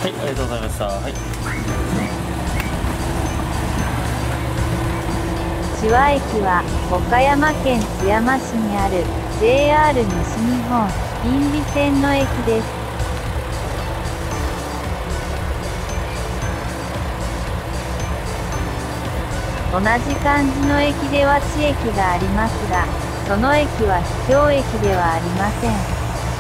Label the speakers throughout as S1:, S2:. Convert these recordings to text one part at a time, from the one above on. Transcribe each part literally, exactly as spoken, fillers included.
S1: はい、ありがとうございました。はい。
S2: 千和駅は、岡山県津山市にある ジェイアール 西日本因美線の駅です。同じ漢字の駅では地駅がありますが、その駅は秘境駅ではありません。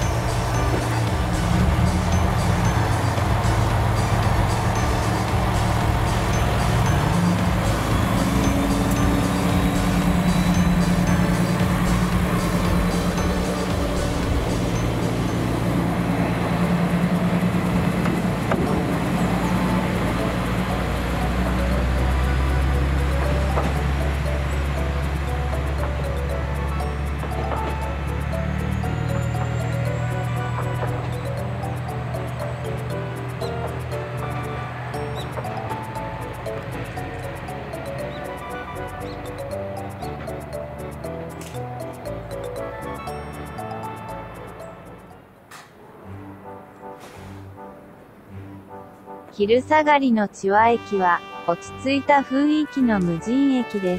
S2: 昼下がりの千和駅は、落ち着いた雰囲気の無人駅です。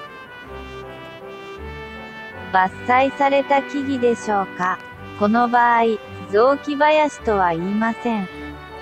S2: 伐採された木々でしょうか。この場合、雑木林とは言いません。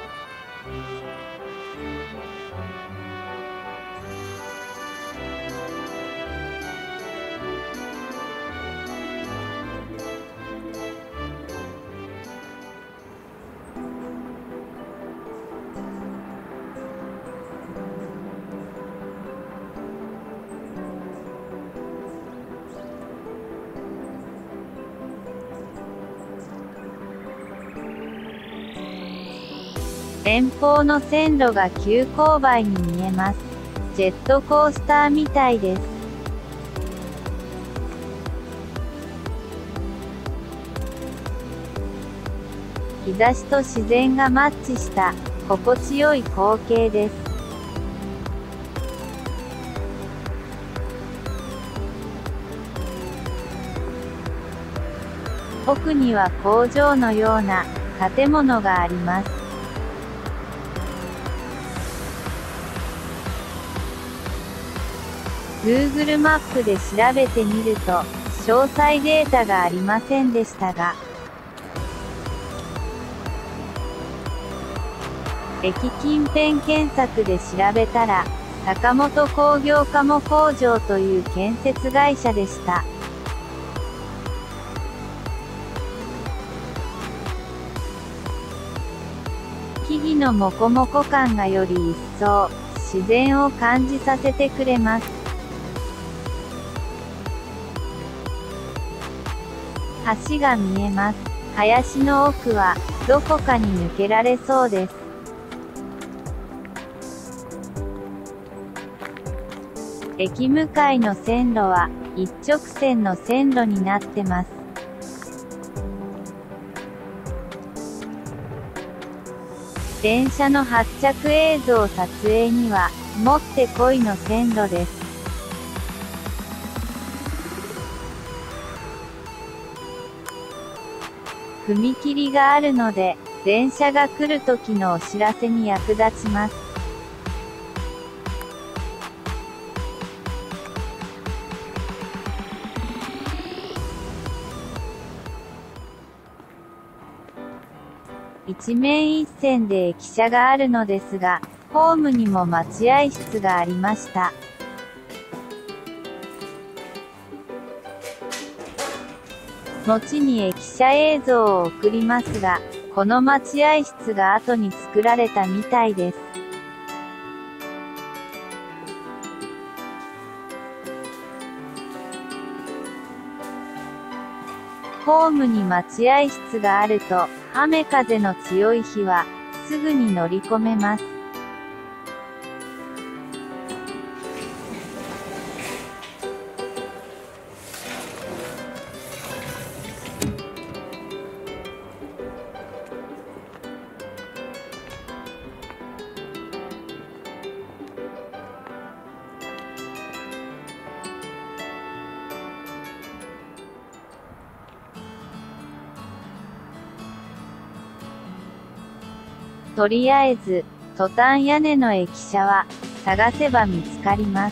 S2: 前方の線路が急勾配に見えます。ジェットコースターみたいです。日差しと自然がマッチした心地よい光景です。奥には工場のような建物があります。Google マップで調べてみると、詳細データがありませんでしたが、駅近辺検索で調べたら、坂本工業鴨工場という建設会社でした。木々のモコモコ感がより一層、自然を感じさせてくれます。橋が見えます。林の奥は、どこかに抜けられそうです。駅向かいの線路は、一直線の線路になってます。電車の発着映像撮影には、もってこいの線路です。踏切があるので、電車が来る時のお知らせに役立ちます。一面一線で駅舎があるのですが、ホームにも待合室がありました。後に駅舎映像を送りますが、この待合室が後に作られたみたいです。ホームに待合室があると、雨風の強い日は、すぐに乗り込めます。 とりあえず、トタン屋根の駅舎は、探せば見つかります。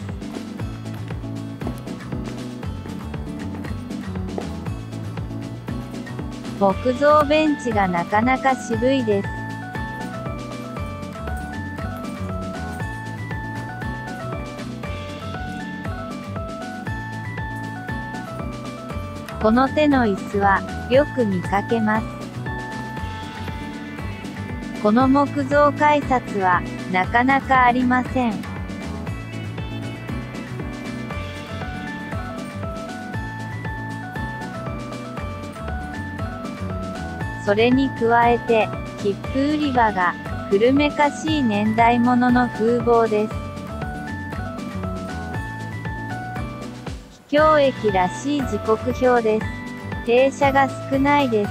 S2: 木造ベンチがなかなか渋いです。この手の椅子は、よく見かけます。この木造改札は、なかなかありません。それに加えて、切符売り場が、古めかしい年代物の風貌です。秘境駅らしい時刻表です。停車が少ないです。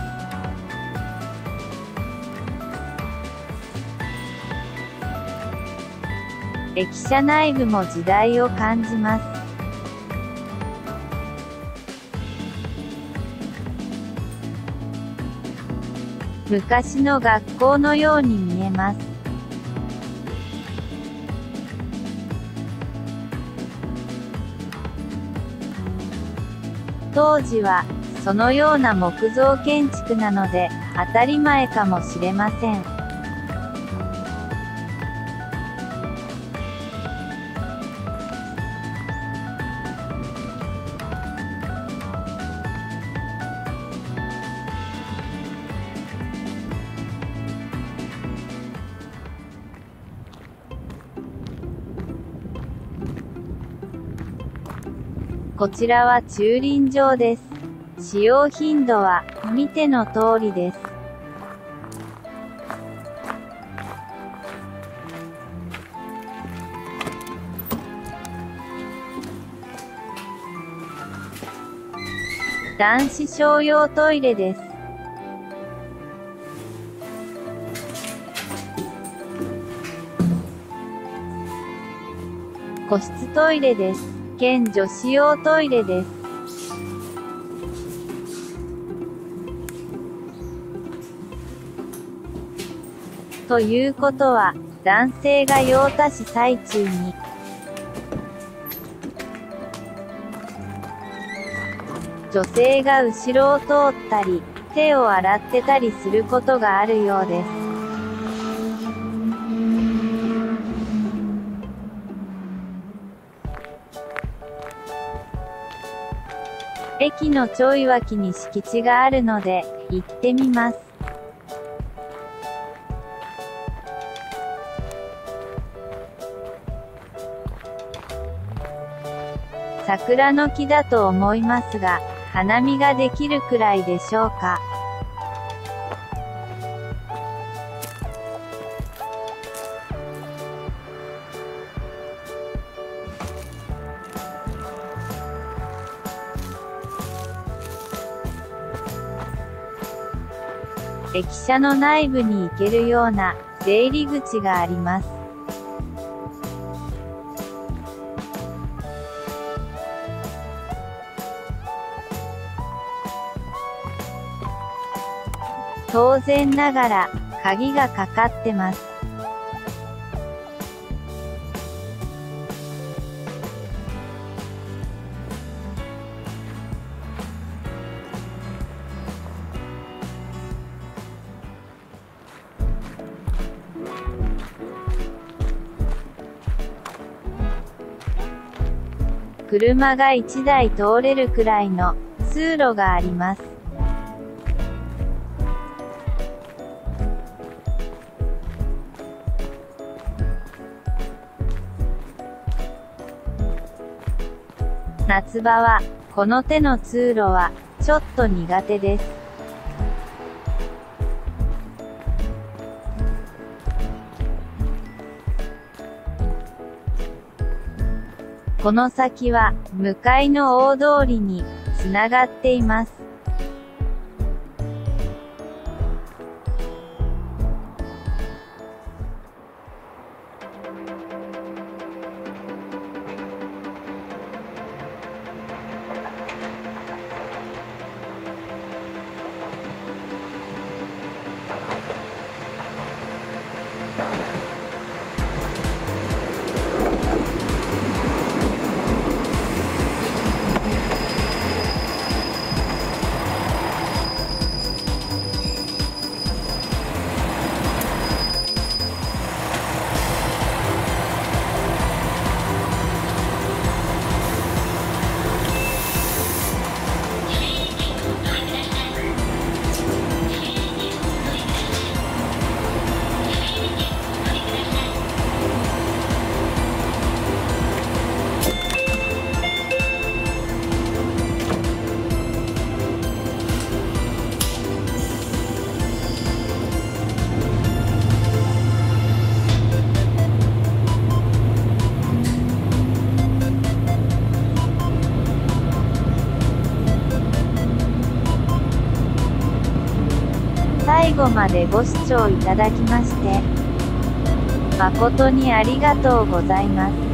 S2: 駅舎内部も時代を感じます。昔の学校のように見えます。当時は、そのような木造建築なので、当たり前かもしれません。こちらは駐輪場です。使用頻度は、見ての通りです。男子商用トイレです。個室トイレです。兼女子用トイレです。ということは、男性が用足し最中に、女性が後ろを通ったり、手を洗ってたりすることがあるようです。駅のちょい脇に敷地があるので、行ってみます。桜の木だと思いますが、花見ができるくらいでしょうか。駅舎の内部に行けるような出入り口があります。当然ながら鍵がかかってます。車がいちだい通れるくらいの通路があります。夏場は、この手の通路は、ちょっと苦手です。この先は、向かいの大通りに、つながっています。 後までご視聴いただきまして、誠にありがとうございます。